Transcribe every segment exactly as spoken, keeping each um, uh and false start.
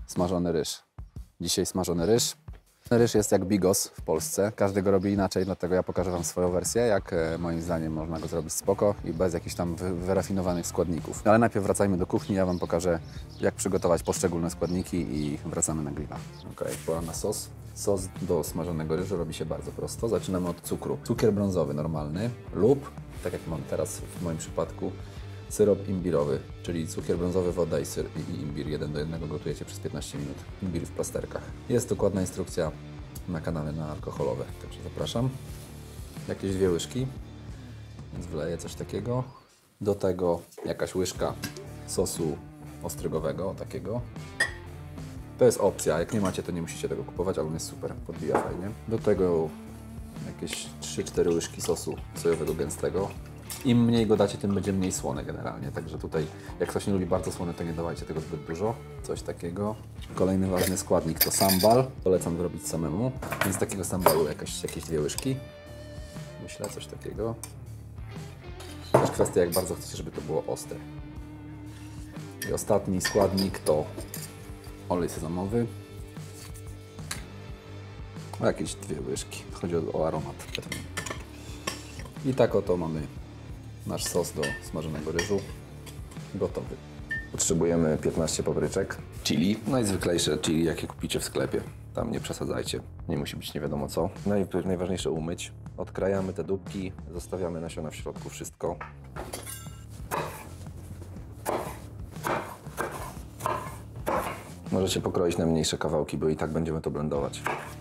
Smażony ryż. Dzisiaj smażony ryż. Ryż jest jak bigos w Polsce. Każdy go robi inaczej, dlatego ja pokażę Wam swoją wersję, jak e, moim zdaniem można go zrobić spoko i bez jakichś tam wy, wyrafinowanych składników. Ale najpierw wracajmy do kuchni, ja Wam pokażę, jak przygotować poszczególne składniki i wracamy na grilla. Ok, pora na sos. Sos do smażonego ryżu robi się bardzo prosto. Zaczynamy od cukru. Cukier brązowy normalny lub, tak jak mam teraz w moim przypadku, syrop imbirowy, czyli cukier brązowy, woda i, syr, i imbir. Jeden do jednego gotujecie przez piętnaście minut. Imbir w plasterkach. Jest dokładna instrukcja na kanale na alkoholowe, także zapraszam. Jakieś dwie łyżki, więc wleję coś takiego. Do tego jakaś łyżka sosu ostrygowego, takiego. To jest opcja, jak nie macie, to nie musicie tego kupować, ale on jest super, podbija fajnie. Do tego jakieś trzy cztery łyżki sosu sojowego gęstego. Im mniej go dacie, tym będzie mniej słone generalnie, także tutaj jak ktoś nie lubi bardzo słone, to nie dawajcie tego zbyt dużo. Coś takiego. Kolejny ważny składnik to sambal. Polecam zrobić samemu, więc takiego sambalu jakaś, jakieś dwie łyżki. Myślę, coś takiego. Też kwestia, jak bardzo chcecie, żeby to było ostre. I ostatni składnik to olej sezamowy. O jakieś dwie łyżki. Chodzi o, o aromat. I tak oto mamy nasz sos do smażonego ryżu gotowy. Potrzebujemy piętnaście papryczek, chili, najzwyklejsze chili, jakie kupicie w sklepie. Tam nie przesadzajcie, nie musi być nie wiadomo co. Najpierw najważniejsze umyć. Odkrajamy te dupki, zostawiamy nasiona w środku, wszystko. Możecie pokroić na mniejsze kawałki, bo i tak będziemy to blendować.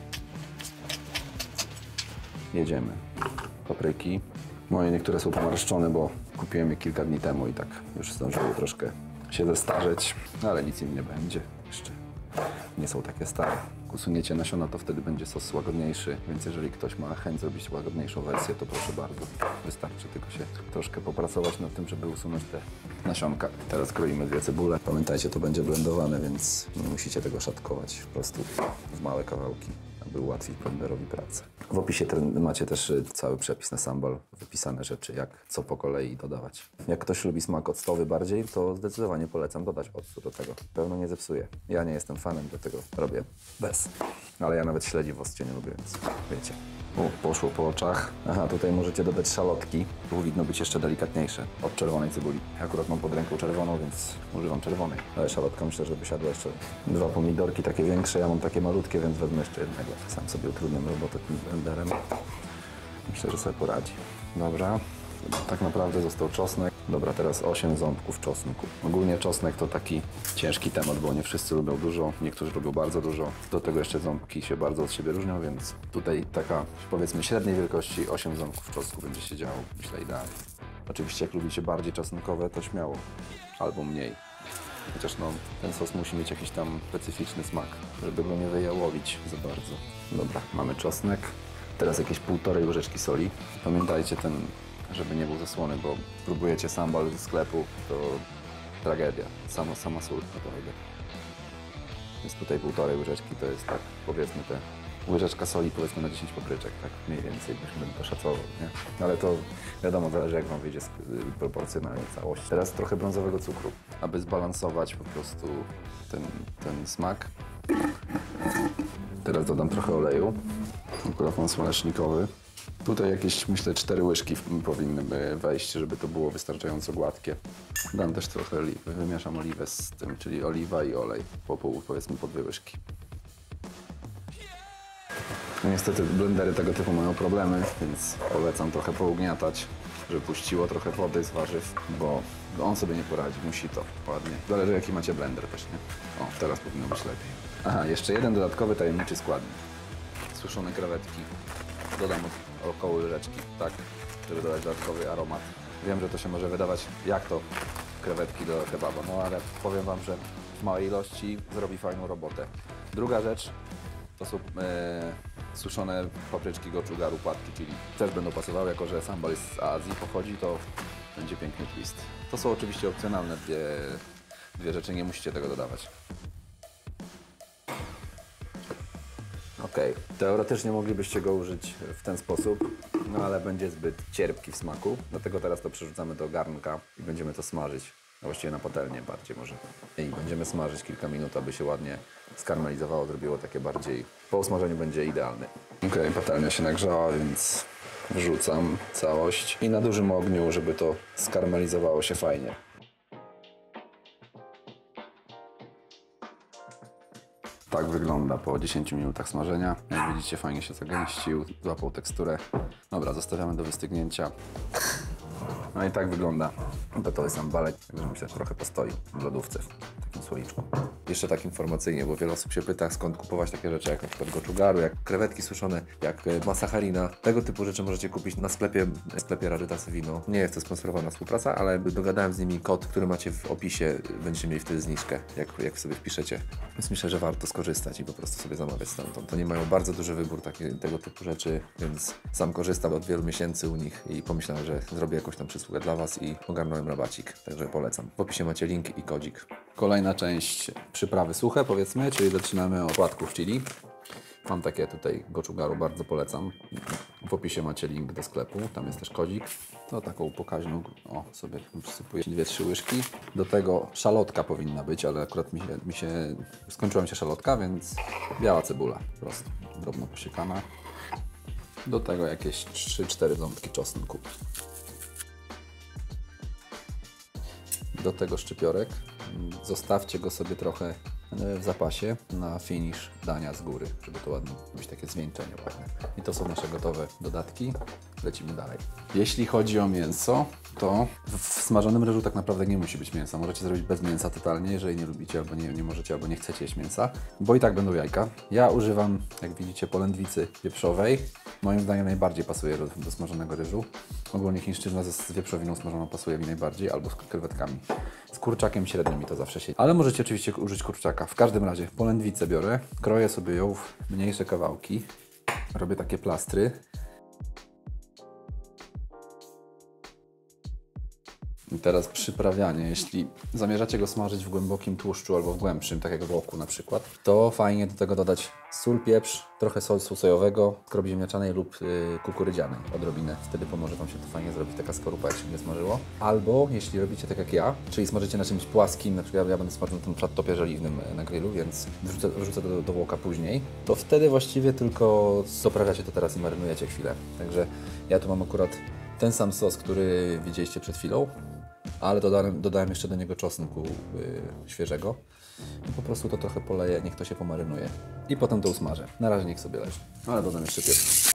Jedziemy. Papryki. Moje niektóre są pomarszczone, bo kupiłem je kilka dni temu i tak już zdążyły troszkę się zestarzeć, ale nic im nie będzie jeszcze. Nie są takie stare. Jak usuniecie nasiona, to wtedy będzie sos łagodniejszy, więc jeżeli ktoś ma chęć zrobić łagodniejszą wersję, to proszę bardzo. Wystarczy tylko się troszkę popracować nad tym, żeby usunąć te nasionka. Teraz kroimy dwie cebule. Pamiętajcie, to będzie blendowane, więc nie musicie tego szatkować. Po prostu w małe kawałki, aby ułatwić blenderowi pracę. W opisie macie też cały przepis na sambal, wypisane rzeczy, jak co po kolei dodawać. Jak ktoś lubi smak octowy bardziej, to zdecydowanie polecam dodać octu do tego. Pewno nie zepsuje. Ja nie jestem fanem, dlatego robię bez. Ale ja nawet śledzi w occie nie lubię, więc wiecie. O, poszło po oczach. Aha, tutaj możecie dodać szalotki. Powinno być jeszcze delikatniejsze od czerwonej cebuli. Ja akurat mam pod ręką czerwoną, więc używam czerwonej. Ale szalotka myślę, że by siadła jeszcze. Dwa pomidorki takie większe, ja mam takie malutkie, więc wezmę jeszcze jednego. Sam sobie utrudniam robotę tym blenderem. Myślę, że sobie poradzi. Dobra. Tak naprawdę został czosnek. Dobra, teraz osiem ząbków czosnku. Ogólnie czosnek to taki ciężki temat, bo nie wszyscy lubią dużo, niektórzy lubią bardzo dużo. Do tego jeszcze ząbki się bardzo od siebie różnią, więc tutaj taka, powiedzmy, średniej wielkości osiem ząbków czosnku będzie się działo, myślę, idealnie. Oczywiście jak lubicie bardziej czosnkowe, to śmiało, albo mniej. Chociaż no, ten sos musi mieć jakiś tam specyficzny smak, żeby go nie wyjałowić za bardzo. Dobra, mamy czosnek. Teraz jakieś półtorej łyżeczki soli. Pamiętajcie ten, żeby nie był za słony, bo próbujecie sambal ze sklepu, to tragedia. Sama, sama sól naprawdę. Więc tutaj półtorej łyżeczki to jest tak, powiedzmy, te łyżeczka soli powiedzmy na dziesięć papryczek, tak mniej więcej byśmy to szacował, nie? Ale to wiadomo, zależy jak Wam wyjdzie proporcjonalnie całość. Teraz trochę brązowego cukru, aby zbalansować po prostu ten, ten smak. Teraz dodam trochę oleju, akurat mam słonecznikowy. Tutaj jakieś, myślę, cztery łyżki powinny wejść, żeby to było wystarczająco gładkie. Dam też trochę oliwy, wymieszam oliwę z tym, czyli oliwa i olej, po pół, powiedzmy po dwie łyżki. No niestety blendery tego typu mają problemy, więc polecam trochę pougniatać, żeby puściło trochę wody z warzyw, bo on sobie nie poradzi, musi to ładnie. Zależy jaki macie blender też, nie? O, teraz powinno być lepiej. Aha, jeszcze jeden dodatkowy tajemniczy składnik. Suszone krewetki. Dodam około łyżeczki, tak, żeby dodać dodatkowy aromat. Wiem, że to się może wydawać, jak to krewetki do kebaba, no ale powiem Wam, że w małej ilości zrobi fajną robotę. Druga rzecz to są e, suszone papryczki gochugaru, płatki chili. Też będą pasowały, jako że sambal jest z Azji pochodzi, to będzie piękny twist. To są oczywiście opcjonalne dwie, dwie rzeczy, nie musicie tego dodawać. Ok, teoretycznie moglibyście go użyć w ten sposób, no ale będzie zbyt cierpki w smaku, dlatego teraz to przerzucamy do garnka i będziemy to smażyć. właściwie na patelnię bardziej może. I będziemy smażyć kilka minut, aby się ładnie skarmelizowało, zrobiło takie bardziej... Po usmażeniu będzie idealny. Ok, patelnia się nagrzała, więc wrzucam całość i na dużym ogniu, żeby to skarmelizowało się fajnie. Tak wygląda po dziesięciu minutach smażenia. Jak widzicie, fajnie się zagęścił, złapał teksturę. Dobra, zostawiamy do wystygnięcia. No i tak wygląda gotowy sam balek, także myślę, że trochę postoi w lodówce w takim słoiczku. Jeszcze tak informacyjnie, bo wiele osób się pyta, skąd kupować takie rzeczy jak na przykład goczugaru, jak krewetki suszone, jak masacharina. Tego typu rzeczy możecie kupić na sklepie, w sklepie Rarytasy Wino. Nie jest to sponsorowana współpraca, ale dogadałem z nimi kod, który macie w opisie, będziecie mieli wtedy zniżkę, jak, jak sobie wpiszecie. Więc myślę, że warto skorzystać i po prostu sobie zamawiać stamtąd. To nie mają bardzo duży wybór taki, tego typu rzeczy, więc sam korzystam od wielu miesięcy u nich i pomyślałem, że zrobię jakąś tam przysługę dla Was i ogarnąłem rabacik, także polecam. W opisie macie link i kodzik. Kolejna część przyprawy suche, powiedzmy, czyli zaczynamy od płatków chili. Mam takie tutaj goczugaru, bardzo polecam. W opisie macie link do sklepu, tam jest też kodzik. To taką pokaźną, o, sobie przysypuję dwie trzy łyżki. Do tego szalotka powinna być, ale akurat mi się, mi się skończyła mi się szalotka, więc biała cebula, po prostu drobno posiekana. Do tego jakieś trzy cztery ząbki czosnku. Do tego szczypiorek. Zostawcie go sobie trochę w zapasie na finish dania z góry, żeby to ładnie być takie zwieńczenie ładne. I to są nasze gotowe dodatki. Lecimy dalej. Jeśli chodzi o mięso, to w smażonym ryżu tak naprawdę nie musi być mięsa. Możecie zrobić bez mięsa totalnie, jeżeli nie lubicie, albo nie, nie możecie, albo nie chcecie jeść mięsa, bo i tak będą jajka. Ja używam, jak widzicie, polędwicy wieprzowej. Moim zdaniem najbardziej pasuje do, do smażonego ryżu. Ogólnie chińszczyzna z wieprzowiną smażoną pasuje mi najbardziej, albo z krewetkami. Z kurczakiem średnio mi to zawsze się... Ale możecie oczywiście użyć kurczaka. W każdym razie polędwicę biorę, kroję sobie ją w mniejsze kawałki. Robię takie plastry. I teraz przyprawianie. Jeśli zamierzacie go smażyć w głębokim tłuszczu albo w głębszym, tak jak w oku na przykład, to fajnie do tego dodać sól, pieprz, trochę sosu sojowego, skrobi ziemniaczanej lub yy, kukurydzianej, odrobinę. Wtedy pomoże Wam się to fajnie zrobić, taka skorupa, jak się nie smażyło. Albo jeśli robicie tak jak ja, czyli smażycie na czymś płaskim, na przykład ja będę smażył na tym topie żeliwnym na grillu, więc wrzucę, wrzucę to do, do łoka później, to wtedy właściwie tylko zoprawiacie to teraz i marynujecie chwilę. Także ja tu mam akurat ten sam sos, który widzieliście przed chwilą, ale dodałem, dodałem jeszcze do niego czosnku yy, świeżego i po prostu to trochę poleję, niech to się pomarynuje i potem to usmażę. Na razie niech sobie leży, ale dodam jeszcze pieprz.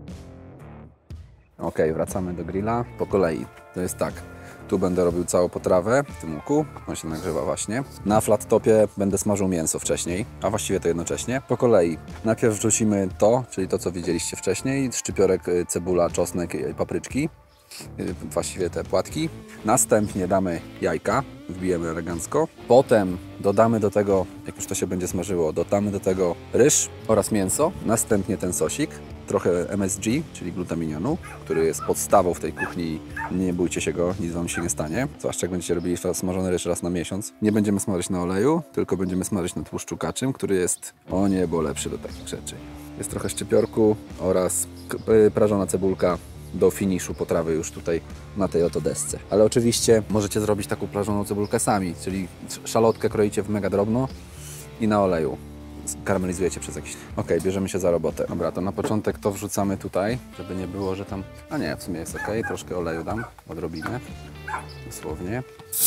Ok, wracamy do grilla po kolei. To jest tak, tu będę robił całą potrawę w tym łuku, on się nagrzewa właśnie. Na flat topie będę smażył mięso wcześniej, a właściwie to jednocześnie. Po kolei najpierw wrzucimy to, czyli to co widzieliście wcześniej, szczypiorek, cebula, czosnek i papryczki. Właściwie te płatki. Następnie damy jajka, wbijemy elegancko. Potem dodamy do tego, jak już to się będzie smażyło, dodamy do tego ryż oraz mięso. Następnie ten sosik, trochę M S G, czyli glutaminianu, który jest podstawą w tej kuchni. Nie bójcie się go, nic Wam się nie stanie. Zwłaszcza jak będziecie robili smażony ryż raz na miesiąc. Nie będziemy smażyć na oleju, tylko będziemy smażyć na tłuszczu kaczym, który jest o niebo lepszy do takich rzeczy. Jest trochę szczypiorku oraz prażona cebulka do finiszu potrawy już tutaj na tej oto desce. Ale oczywiście możecie zrobić taką prażoną cebulkę sami, czyli szalotkę kroicie w mega drobno i na oleju karamelizujecie przez jakiś... Ok, bierzemy się za robotę. Dobra, to na początek to wrzucamy tutaj, żeby nie było, że tam... A nie, w sumie jest ok, troszkę oleju dam, odrobinę, dosłownie.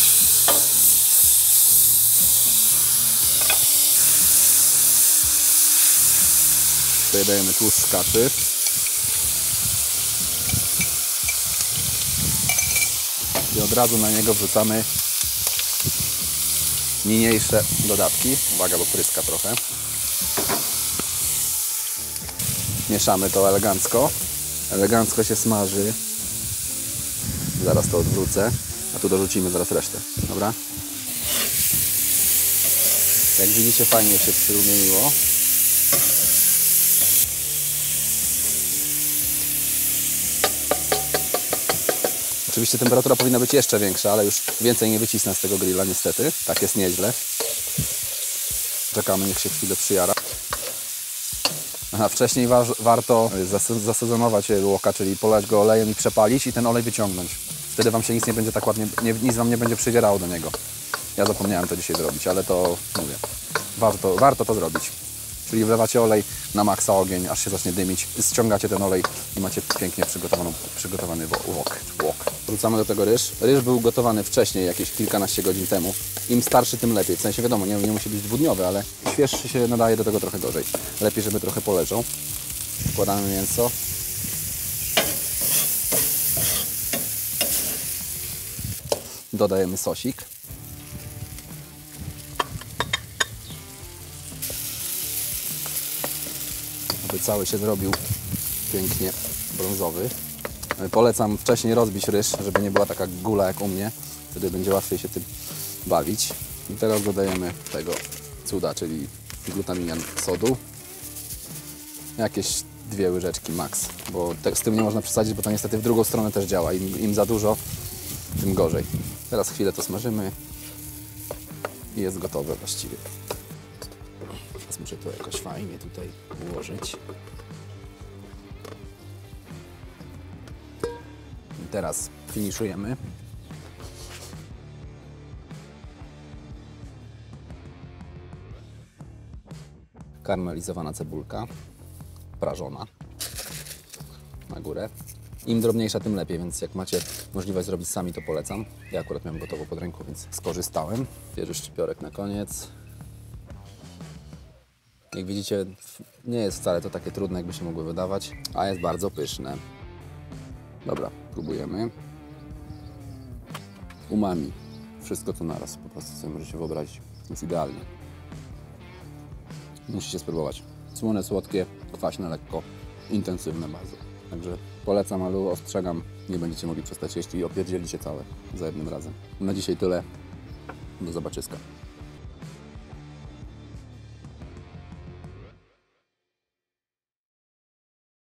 Tutaj dajemy tłuszcz kaczy. I od razu na niego wrzucamy niniejsze dodatki. Uwaga, bo pryska trochę. Mieszamy to elegancko. Elegancko się smaży. Zaraz to odwrócę, a tu dorzucimy zaraz resztę. Dobra? Jak widzicie, fajnie się przyrumieniło. Oczywiście temperatura powinna być jeszcze większa, ale już więcej nie wycisnę z tego grilla niestety. Tak jest nieźle. Czekamy, niech się chwilę przyjara. Aha, wcześniej wa warto zas zasezonować łoka, czyli polać go olejem i przepalić i ten olej wyciągnąć. Wtedy Wam się nic nie będzie tak ładnie, nie, nic Wam nie będzie przydzierało do niego. Ja zapomniałem to dzisiaj zrobić, ale to mówię, warto, warto to zrobić. Czyli wlewacie olej na maksa ogień, aż się zacznie dymić, ściągacie ten olej i macie pięknie przygotowaną, przygotowany wok. wok. Wrzucamy do tego ryż. Ryż był gotowany wcześniej, jakieś kilkanaście godzin temu. Im starszy, tym lepiej. W sensie wiadomo, nie, nie musi być dwudniowy, ale świeższy się nadaje do tego trochę gorzej. Lepiej, żeby trochę poleżał. Wkładamy mięso. Dodajemy sosik. Aby cały się zrobił pięknie brązowy. Polecam wcześniej rozbić ryż, żeby nie była taka gula jak u mnie. Wtedy będzie łatwiej się tym bawić. I teraz dodajemy tego cuda, czyli glutaminian sodu. Jakieś dwie łyżeczki max, bo te, z tym nie można przesadzić, bo to niestety w drugą stronę też działa. Im, im za dużo, tym gorzej. Teraz chwilę to smażymy i jest gotowe właściwie. Teraz muszę to jakoś fajnie tutaj ułożyć. I teraz finiszujemy. Karmelizowana cebulka, prażona na górę. Im drobniejsza, tym lepiej, więc jak macie możliwość zrobić sami, to polecam. Ja akurat miałem gotowo pod ręką, więc skorzystałem. Świeży szczypiorek na koniec. Jak widzicie, nie jest wcale to takie trudne, jakby się mogło wydawać, a jest bardzo pyszne. Dobra, próbujemy. Umami. Wszystko to naraz, po prostu sobie możecie wyobrazić. Jest idealnie. Musicie spróbować. Słone, słodkie, kwaśne lekko, intensywne bardzo. Także polecam, ale ostrzegam, nie będziecie mogli przestać jeść i opierdzielicie całe za jednym razem. Na dzisiaj tyle. Do zobaczyska.